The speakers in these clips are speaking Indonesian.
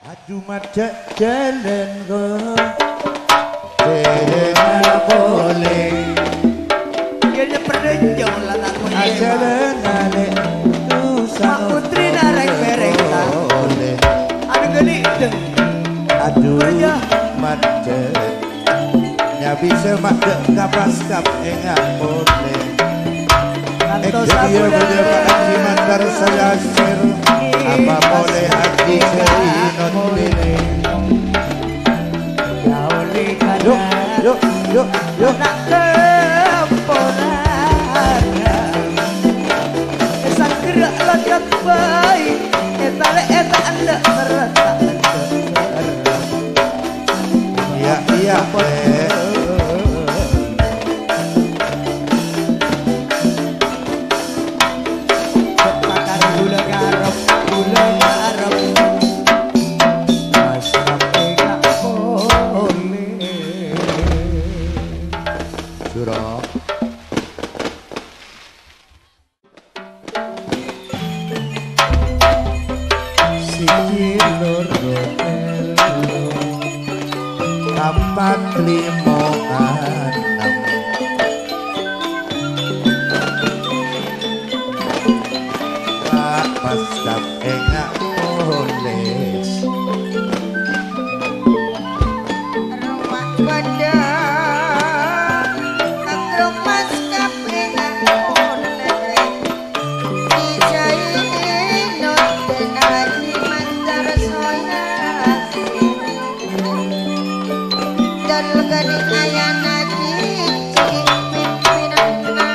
Adu mata jalan go Jalan boleh Kayaknya pernah lah aku Jalan nale Mak putri narek berek Aduh gini Adu mata Nya bisa mak kapas kap enggak boleh Dia berdebat di mantar saya sir Apa boleh hati serinot pilih Yuk Nak keponakan Esak gerak loncok baik Etale eta anda meretak Iya Kapat limo enam Pas kap enggak boleh Rumah badan Kakrong mas kap enggak boleh Dijain not dan hari mantar soya Dal gani ayana cicik pimpinanna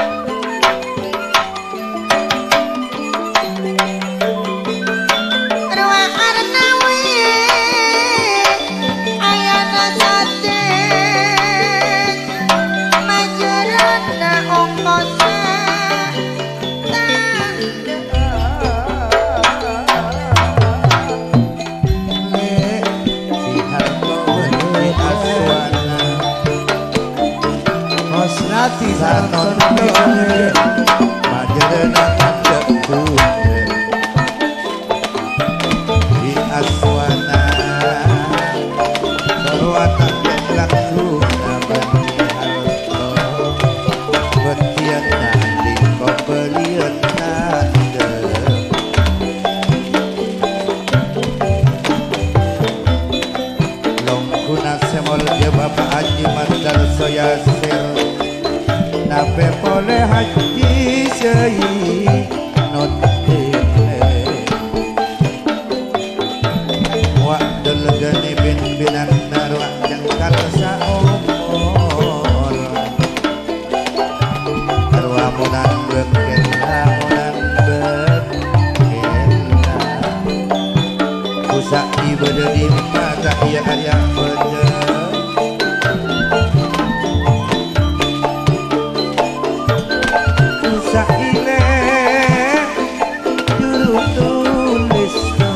Ruwa arnawi ayana sate Majarana ongkosa Hosnati Sanon boleh Majarana kandak tuhe Di aswana Sarwata langsung nabani harto Betian nali pembelian nanda Longkuna semol dia bapak haji mandar soya sir Nape boleh haji sei not Wak delegani bin-binan narwak jangkar saumur Arwamunan bekela Kusak dibeda di mata iya karya beda Kusak ile juru tulis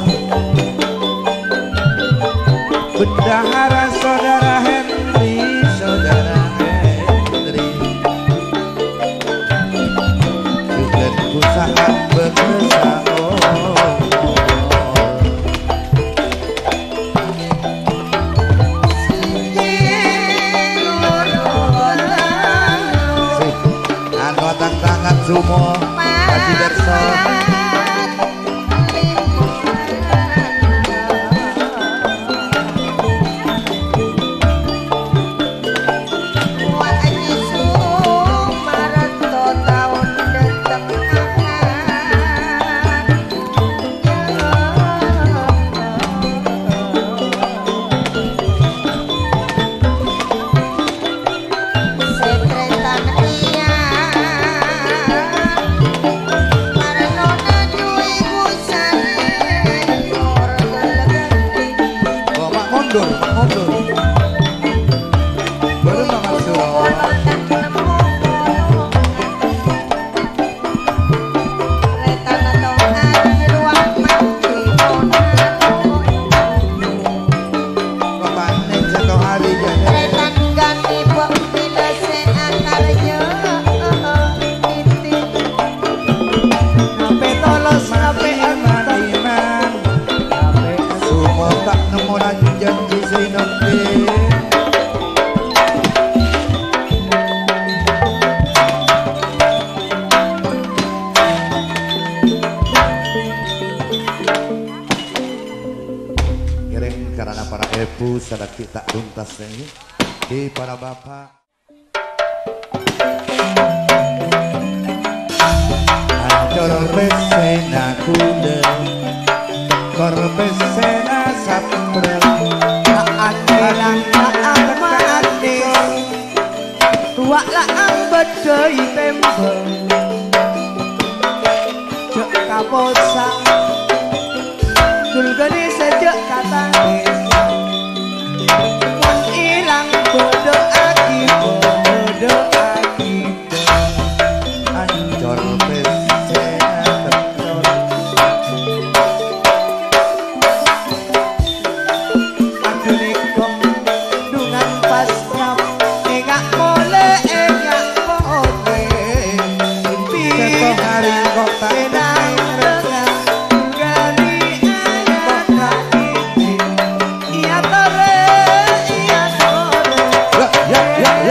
Bendahara saudara Henry Juga kusahan bekerja tangan sumo Haji Berso Pamulanjang Isri Nokti. Kiring karena para ibu sadak kita tuntas ini di para bapak. Ancor pesena kuda, tekor pesena saprel. Laan bilang laan manis, tua laang bedai tembel. Jek kaposang, dulgani sejak kata desa. Mon ilang bodo aki, bodo aki. Ancor pesena tekor. Aduh nikok dungan pas nyam, engak mole, engak mole. Satu hari kok tak Benang renang, dulgani ayat kaki. Iya tore, iya tore. Ya.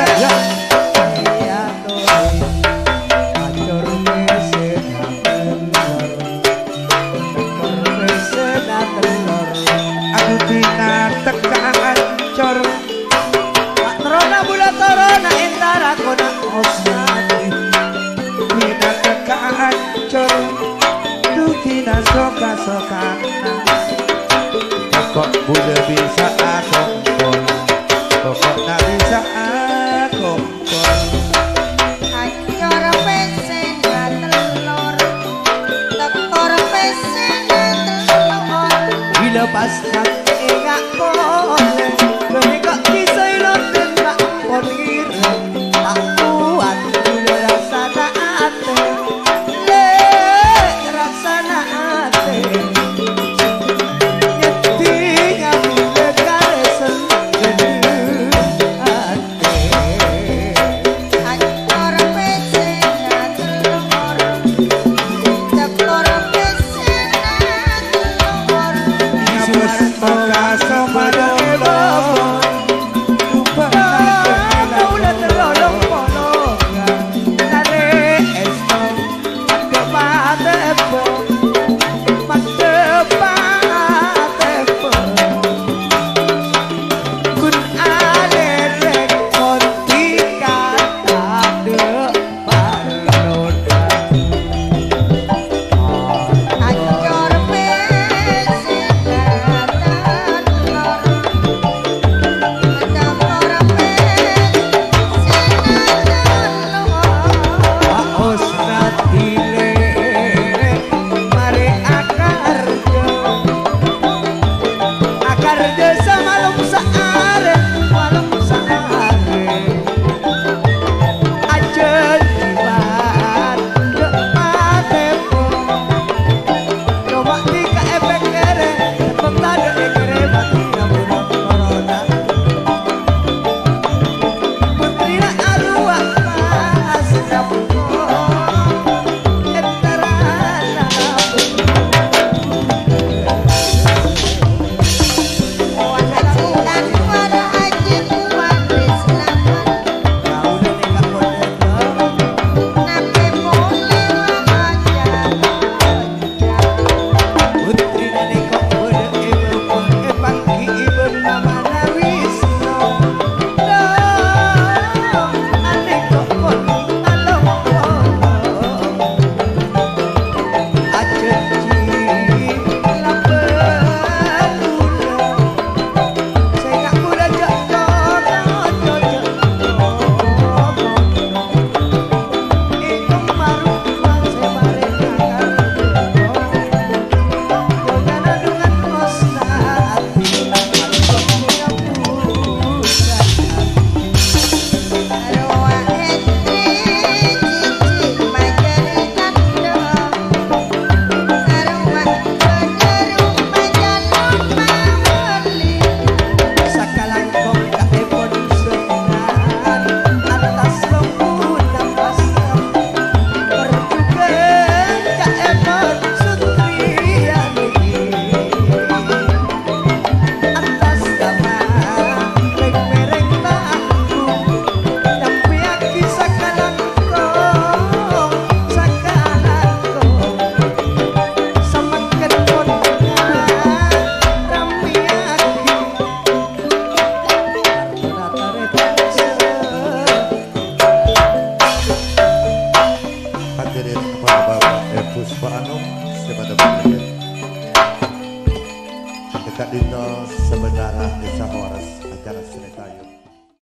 Iya tore. Acor pesena telur, acor pesena telur. Aku tina teka ancor. Pak Trona bulan Torona entara kona osati. Tina teka ancor. Tina soka-sokana. Kok buda bisa akongkol. Kok nak bisa akongkol. Ancor pesena telur, tekor pesena telur. Bila pas nak engak boleh, demi kok bisa ilotin tak ampun ngira. Tak kuat gula rasana ate, le rasana ate. Nyetinya bila karesen gedung ate. Ancor pesena telur, tekor pesena telur. Nyabes moga somadolo. Pak Anung kepada Bapak kita dito sebenarnya desa Horas acara Senetayu.